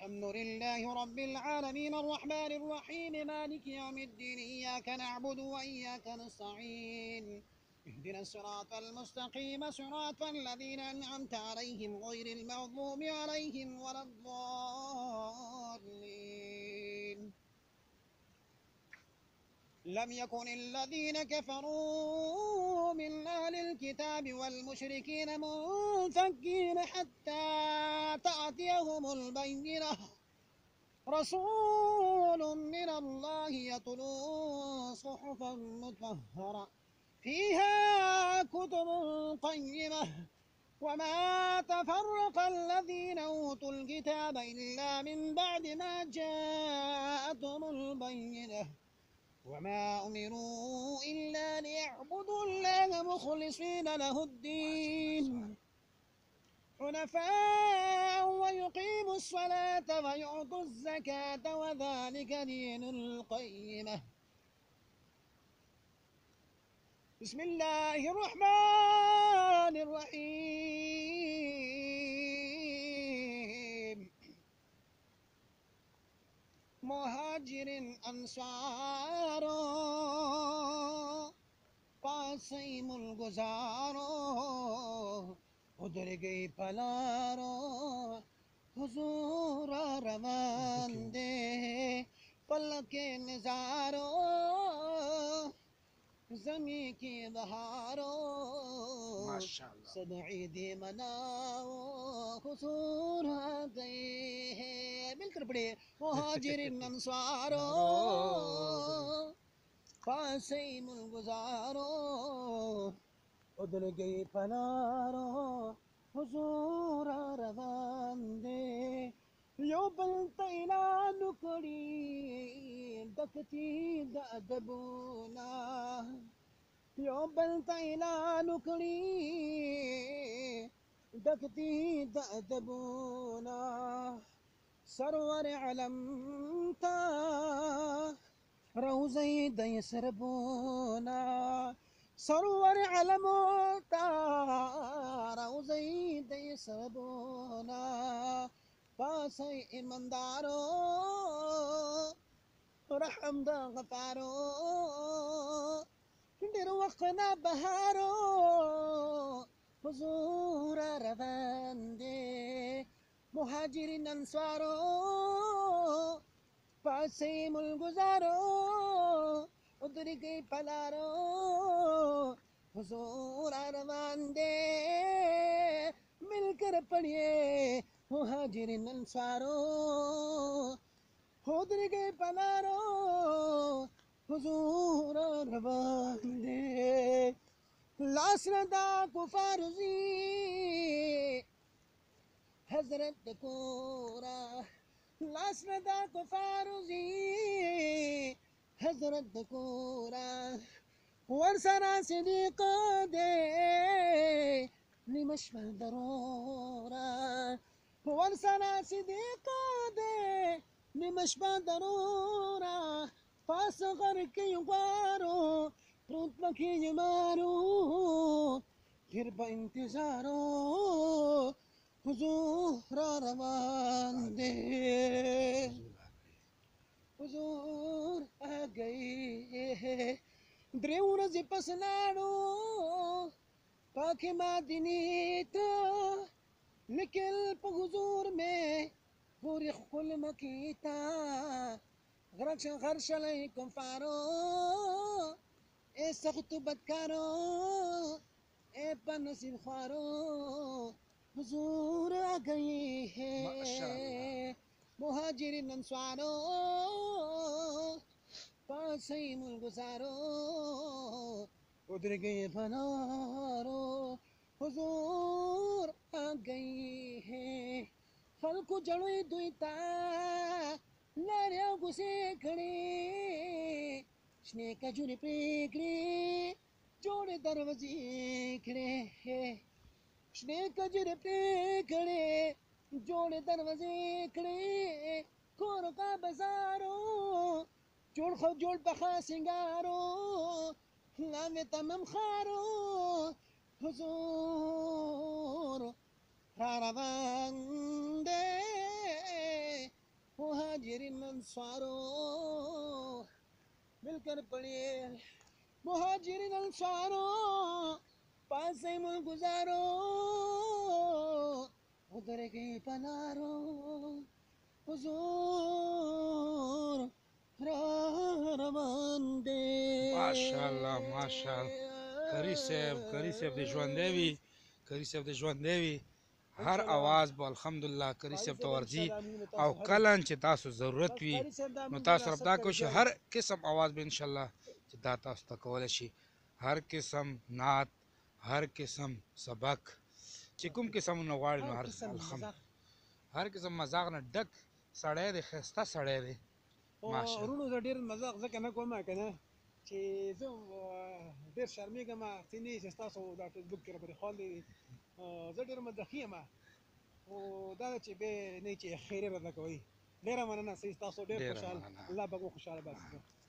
الحمد لله رب العالمين الرحمن الرحيم مالك يوم الدين إياك نعبد وإياك نستعين اهدنا الصراط المستقيم صراط الذين أنعمت عليهم غير المغضوب عليهم ولا الضالين لم يكن الذين كفروا من أهل الكتاب والمشركين منفكين حتى تأتيهم البينة رسول من الله يتلو صحفا مطهرة فيها كتب قيمة وما تفرق الذين أوتوا الكتاب إلا من بعد ما جاءتهم البينة وما أمروا إلا ليعبدوا الله مخلصين له الدين حنفاء ويقيموا الصلاة ويعطوا الزكاة وذلك دين القيمة بسم الله الرحمن الرحيم مہاجر انصارو قاسم الگزارو ادھر گئی پلارو حضور روان دے پلک نظارو زمین کی بہارو سب عید مناؤ حضور آ گئے ہیں مل کر پڑھے مہاجر انصارو قاسم الگزارو ادھر گئی پلارو حضور روان دے یو بلتینا نکڑی دکتی دادبونا یو بلتینا نکڑی دکتی دادبونا سرور علم تا روزی دی سربونا سرور علم تا روزی دی سربونا پاس ایماندارو رحم دا غفارو در وقنا بہارو حضور روان دے مہاجرین انصارو قاسم الگزارو ادھر گئی پلارو حضور روان دے مل کر پڑھئے مہاجرین انصارو ادھر گئی پلارو حضور روان دے لاسردہ کفارزی حضرت کورا لاسردہ کفارزی حضرت کورا ورسنا صدیق دے نمشف درورا ورسنا صدیق دے نمشف درورا پاس غر کی غارو روت مکی مارو پھر با انتظارو حضور روان دے حضور آ گئی دریو رزی پس لاڑو پاک مادینیت نکل پا حضور میں پوری خل مکیتا غرش غرش علیکم فارو اے سخت بدکارو اے پا نصیب خوارو حضور آ گئی ہے مہاجرین انصارو قاسم الگزارو ادھر گئے پلارو حضور آ گئی ہے خلق جڑوئی دویتا لاریاں گسے کھڑے شنے کا جوڑے پریکڑے جوڑے دروازے کھڑے شنے کا جوڑے پریکڑے جوڑے دروازے کھڑے کھور کا بازارو جوڑ خو جوڑ بخا سنگارو لامے تمام خارو حضور روان دے مهاجرين انصاروا ملكر پڑیل مهاجرين انصاروا پاسے ملک گزارو ادھر گئی پنارو حضور روان دے ماشاءالله ماشاءالله کری صاحب د ژوندی وي کری صاحب د ژوندی وي هر اواز به الحمدلله کری صاحب ته ورځي او کله چې تاسو ضرورت وي نو تاسو رابطه کوئ چې هر قسم اواز به انشاءالله چې دا تاسو ته کولی شي هر قسم نعت هر قسم سبق چې کوم قسم نه غواړي نو هر قسم مذاق نه ډک سړی دی ښایسته سړی دی ماشاءالله ورونو زه ډېر مذاق ځکه نه کوم که نه چې زه ډېر شرمېږم ځینې چې ستاسو دا فیسبوک کې راباندې خوان دی زه ډېر مداخي یم خو دا ده چې بیا نه چې خیرې راته کوئ ډېره مننه ستاسو ډېر خوشحال الله به مو خوشحاله باسي